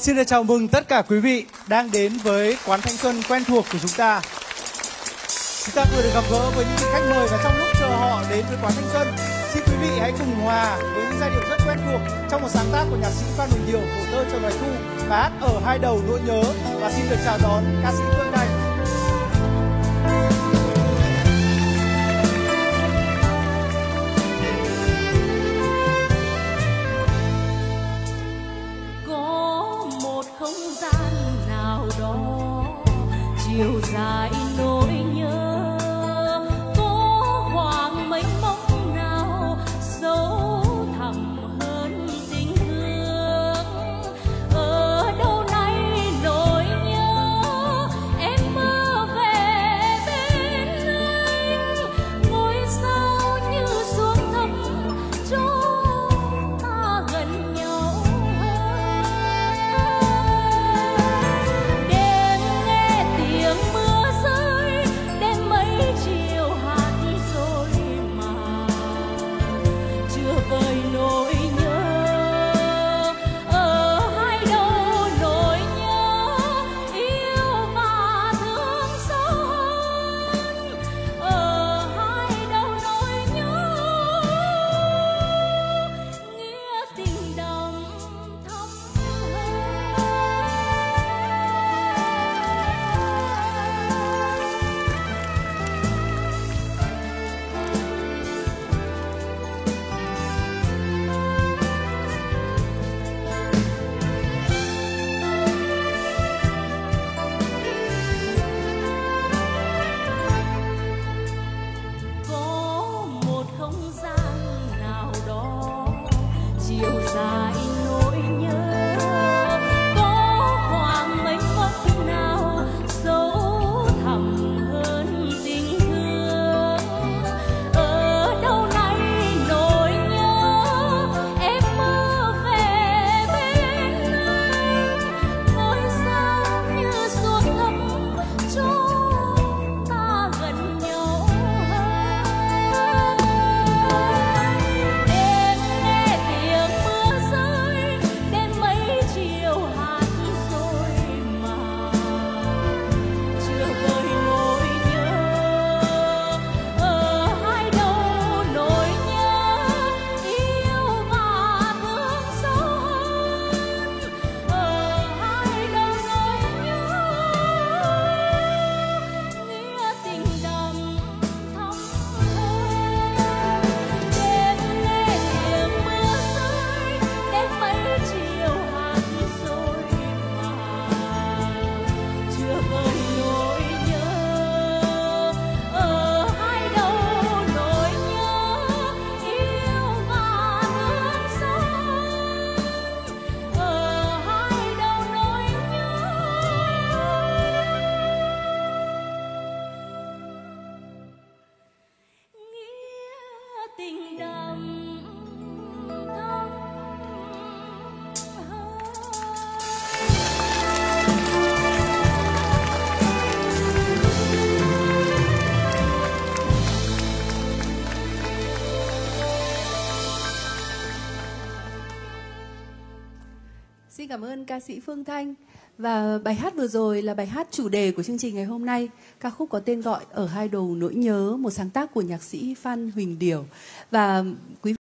Xin được chào mừng tất cả quý vị đang đến với quán thanh xuân quen thuộc của chúng ta. Chúng ta vừa được gặp gỡ với những vị khách mời và trong lúc chờ họ đến với quán thanh xuân, xin quý vị hãy cùng hòa với những giai điệu rất quen thuộc trong một sáng tác của nhạc sĩ Phan Huỳnh Điểu, phổ thơ Trần Hoài Thu, bài hát Ở Hai Đầu Nỗi Nhớ. Và xin được chào đón ca sĩ Phương Thanh. Không gian nào đó chiều dài nỗi nhớ, có khoảng mênh mông nào sâu thẳm hơn tình thương. Ở đâu nay nỗi nhớ em mơ về bên anh, ngôi sao như xuống thấp cho ta gần nhau. Với nỗi nhớ ở hai đầu nỗi nhớ, yêu và thương sâu hơn. Ở hai đầu nỗi nhớ, nghĩa tình đậm thắm chiều dài nỗi nhớ, có khoảng mênh mông nào sâu thẳm hơn tình thương. Ở đâu nay nỗi nhớ em mơ về bên anh, ngôi sao như xuống thấp cho ta gần nhau hơn. Tình đậm thắm Xin cảm ơn ca sĩ Phương Thanh. Và bài hát vừa rồi là bài hát chủ đề của chương trình ngày hôm nay. Ca khúc có tên gọi Ở Hai Đầu Nỗi Nhớ, một sáng tác của nhạc sĩ Phan Huỳnh Điểu. Và quý